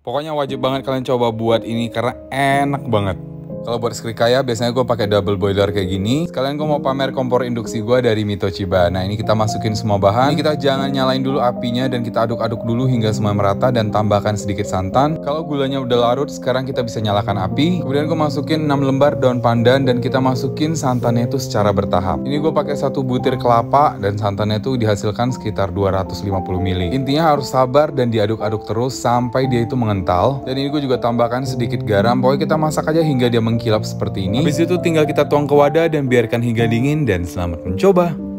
Pokoknya wajib banget kalian coba buat ini karena enak banget. Kalau buat srikaya biasanya gue pakai double boiler kayak gini. Sekalian gue mau pamer kompor induksi gue dari Mitoshiba. Nah ini kita masukin semua bahan. Ini kita jangan nyalain dulu apinya dan kita aduk-aduk dulu hingga semua merata dan tambahkan sedikit santan. Kalau gulanya udah larut, sekarang kita bisa nyalakan api. Kemudian gue masukin 6 lembar daun pandan dan kita masukin santannya itu secara bertahap. Ini gue pakai 1 butir kelapa dan santannya itu dihasilkan sekitar 250 ml. Intinya harus sabar dan diaduk-aduk terus sampai dia itu mengental. Dan ini gue juga tambahkan sedikit garam. Pokoknya kita masak aja hingga dia mengkilap seperti ini. Habis itu tinggal kita tuang ke wadah dan biarkan hingga dingin dan selamat mencoba.